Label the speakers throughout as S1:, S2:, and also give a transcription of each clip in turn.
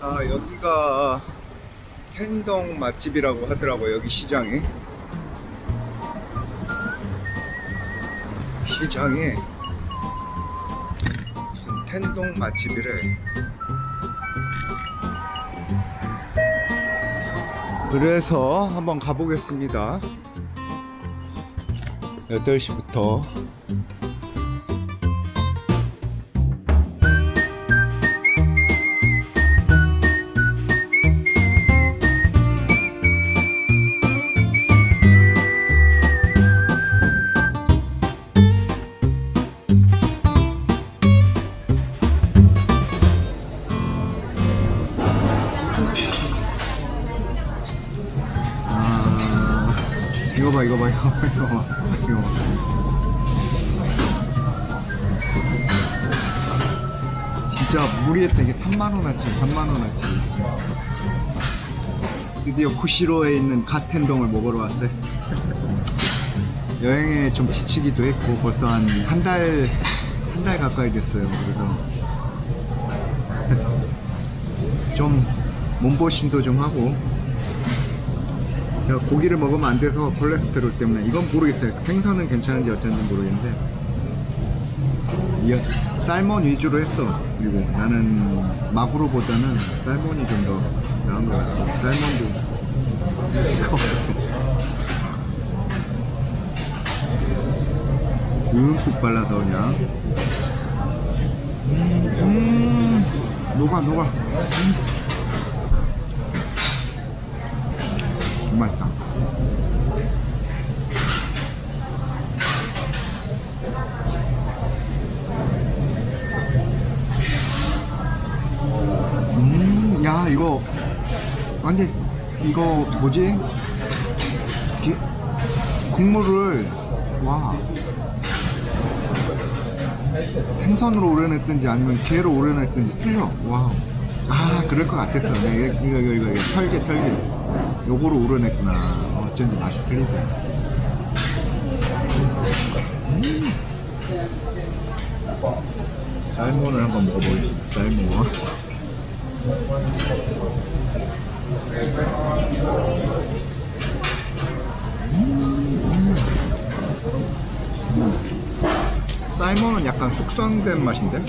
S1: 여기가 텐동 맛집이라고 하더라고요. 여기 시장에 무슨 텐동 맛집이래. 그래서 한번 가보겠습니다. 8시부터 이거 봐. 진짜 무리에 되게 3만원어치. 드디어 구시로에 있는 갓텐동을 먹으러 왔어요. 여행에 좀 지치기도 했고 벌써 한 달 가까이 됐어요. 그래서 좀 몸보신도 좀 하고, 제가 고기를 먹으면 안 돼서 콜레스테롤 때문에, 이건 모르겠어요. 생선은 괜찮은지 어쩐지 모르겠는데 살몬 위주로 했어. 그리고 나는 마구로보다는 살몬이 좀 더 나은 것 같아. 살몬도 듬뿍 발라서 그냥 녹아. 맛있다. 야, 이거 완전, 이거 뭐지? 국물을, 와, 생선으로 우려냈든지 아니면 게로 우려냈든지 틀려. 와우. 그럴 것 같았어. 이거 털게 요거로 우려냈구나. 어쩐지 맛이 틀리다. 살몬을 한번 먹어보겠습니다. 살몬. 살몬은 약간 숙성된 맛인데?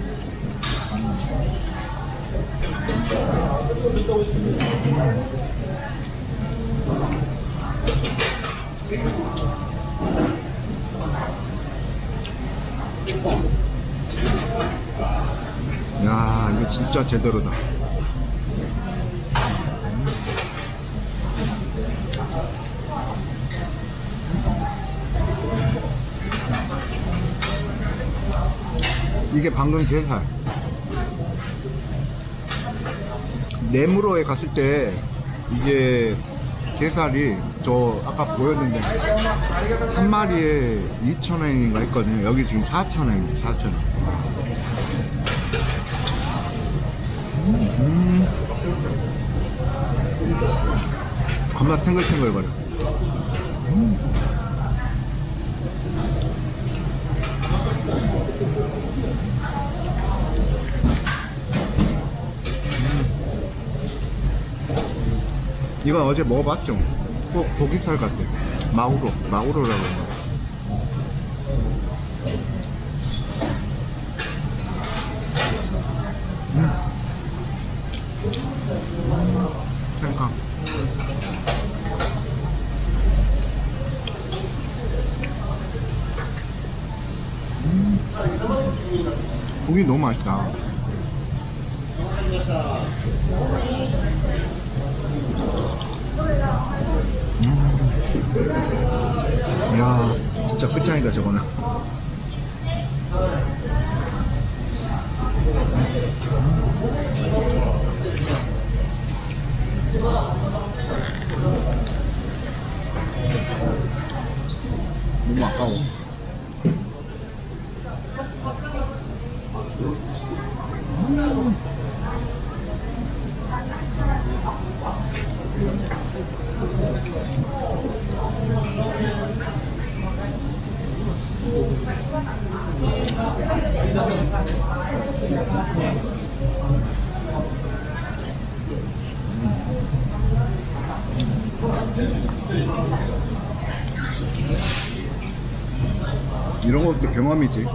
S1: 야, 이거 진짜 제대로다. 이게 방금 게살. 네무로에 갔을 때 이게 게살이 저 아까 보였는데 한 마리에 2,000원인가 했거든요. 여기 지금 4,000원입니다. 4,000원. 겁나 탱글탱글거려. 이건 어제 먹어봤죠? 꼭 고기살 같아. 마구로라고 했나? 생강. 고기 너무 맛있다. 이야, 진짜 끝장이다 저거는. 너무 아까워. 이런 것도 경험이지.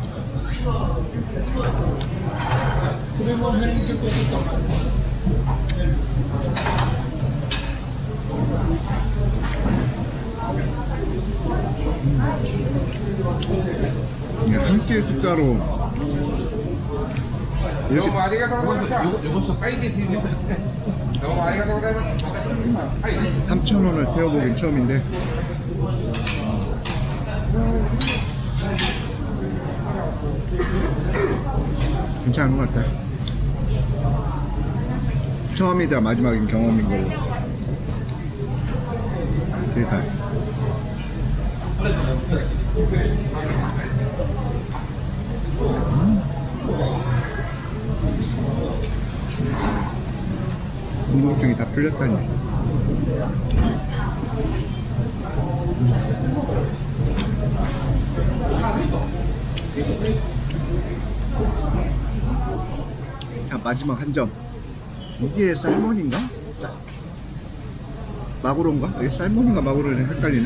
S1: 이게 한 끼 숫자로 이렇게 3,000원을 태워보긴 처음인데 괜찮은 것 같아. 처음이자 마지막인 경험인 걸로. 세상. 궁금증이 다 풀렸다니. 자, 마지막 한 점. 이게 살몬인가? 마구로인가? 이게 살몬인가 마구로인가 헷갈리네.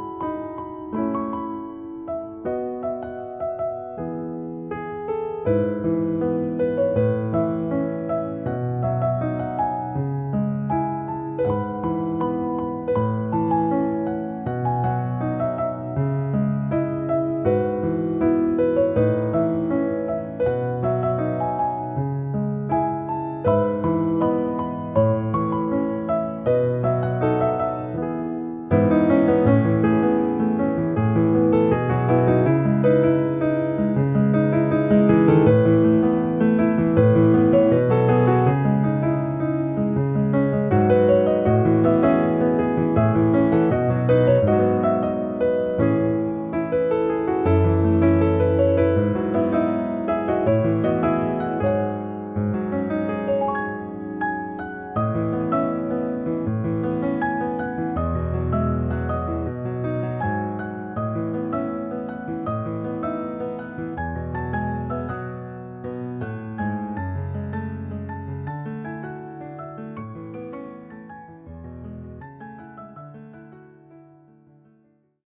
S2: you.